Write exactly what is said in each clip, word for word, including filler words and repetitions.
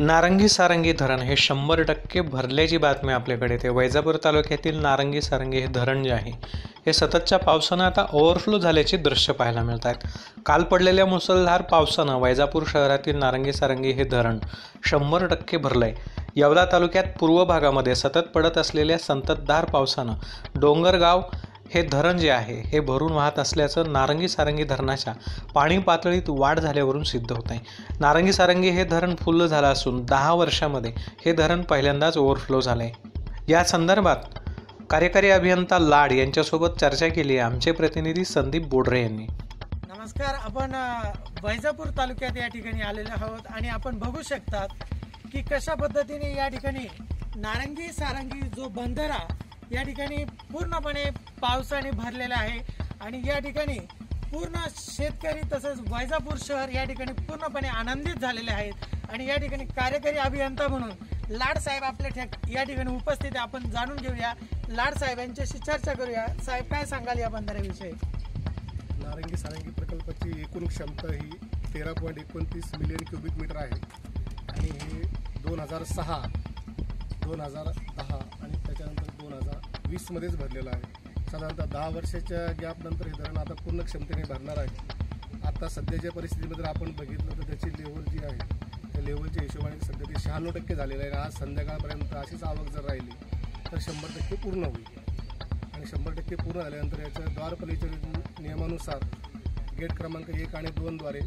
नारंगी सारंगी धरण हे शंभर टक्के भरल्याची बातमी आपल्याकडे येते। वैजापूर तालुक्यातील नारंगी सारंगी हे धरण जे आहे हे सततच्या पावसानं आता ओव्हरफ्लो झाल्याचे दृश्य पाहायला मिळत आहेत। काल पडलेल्या मुसळधार पावसानं वैजापूर शहरातील नारंगी सारंगी हे धरण शंभर टक्के भरलंय। येवला तालुक्यात पूर्व भागामध्ये सतत पडत असलेल्या संततधार पावसानं डोंगरगाव हे धरण जे आहे हे भरून वाहत असल्याचं नारंगी सारंगी धरणाच्या पाणी पातळीत वाढ झाल्यावरून सिद्ध होत आहे। नारंगी सारंगी हे धरण फुल्ल झालं असून दहा वर्षामध्ये हे धरण पहिल्यांदाच ओव्हरफ्लो झालं आहे। या संदर्भात कार्यकारी अभियंता लाड यांच्यासोबत चर्चा केली आहे आमचे प्रतिनिधी संदीप बोडरे यांनी। नमस्कार, आपण वैजापूर तालुक्यात या ठिकाणी आलेलो आहोत आणि आपण बघू शकतात की कशा पद्धतीने या ठिकाणी नारंगी सारंगी जो बंधारा या ठिकाणी पूर्णपणे पावसाने भरलेला आहे आणि या ठिकाणी पूर्ण शेतकरी तसंच वैजापूर शहर या ठिकाणी पूर्णपणे आनंदित झालेले आहेत। आणि या ठिकाणी कार्यकारी अभियंता म्हणून लाड साहेब आपल्या या ठिकाणी उपस्थित आहे। आपण जाणून घेऊया, लाड साहेब यांच्याशी चर्चा करूया। साहेब, काय सांगाल या बंधाऱ्याविषयी? नारंगी सारंगी प्रकल्पाची एकूण क्षमता ही तेरा पॉईंट एकोणतीस मिलियन क्युबिक मीटर आहे आणि हे दोन हजार सहा दोन हजार दहा आणि त्याच्यानंतर दोन हजार वीस मध्येच भरलेलं आहे। साधारणतः दहा वर्षाच्या गॅपनंतर हे धरण आता पूर्ण क्षमतेने भरणार आहे। आता सध्याच्या परिस्थितीमध्ये आपण बघितलं तर त्याची लेवल जी आहे त्या लेवलच्या हिशोबाने सध्या ते शहाण्णव टक्के झालेलं आहे। आज संध्याकाळपर्यंत अशीच आवक जर राहिली तर शंभर टक्के पूर्ण होईल आणि शंभर टक्के पूर्ण झाल्यानंतर याच्या द्वारपालिकेच्या नियमानुसार गेट क्रमांक एक आणि दोनद्वारे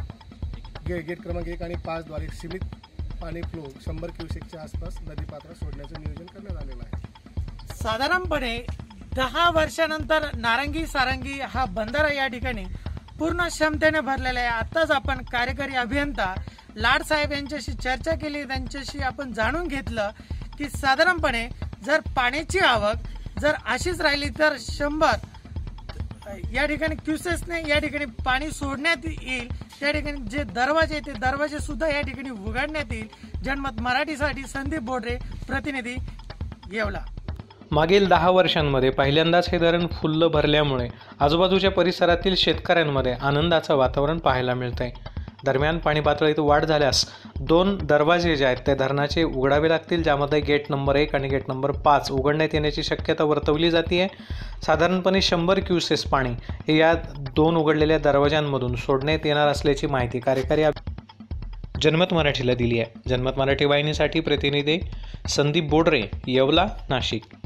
गे गेट क्रमांक एक आणि पाचद्वारे सीमित पाणी फ्लो शंभर क्युसेकच्या आसपास नदीपात्रात सोडण्याचं नियोजन करण्यात आलेलं आहे। साधारणपणे दहा वर्षानंतर नारंगी सारंगी हा बंधारा या ठिकाणी पूर्ण क्षमतेने भरलेला आहे। आताच आपण कार्यकारी अभियंता लाड साहेब यांच्याशी चर्चा केली, त्यांच्याशी आपण जाणून घेतलं की साधारणपणे जर पाण्याची आवक जर अशीच राहिली तर शंभर या ठिकाणी क्युसेसने या ठिकाणी पाणी सोडण्यात येईल। त्या ठिकाणी जे दरवाजे ते दरवाजे सुद्धा या ठिकाणी उघडण्यात येईल। जनमत मराठीसाठी संदीप बोडरे, प्रतिनिधी, येवला। मागील दहा वर्षांमध्ये पहिल्यांदाच हे धरण फुल्ल भरल्यामुळे आजूबाजूच्या परिसरातील शेतकऱ्यांमध्ये आनंदाचं वातावरण पाहायला मिळतंय। दरम्यान पाणी पातळीत वाढ झाल्यास दोन दरवाजे जे आहेत ते धरणाचे उघडावे लागतील, ज्यामध्ये गेट नंबर एक आणि गेट नंबर पाच उघडण्यात येण्याची शक्यता वर्तवली जाते आहे। साधारणपणे शंभर क्युसेस पाणी हे या दोन उघडलेल्या दरवाजांमधून सोडण्यात येणार असल्याची माहिती कार्यकारी जनमत मराठीला दिली आहे। जनमत मराठी वाहिनीसाठी प्रतिनिधी संदीप बोडरे, येवला, नाशिक।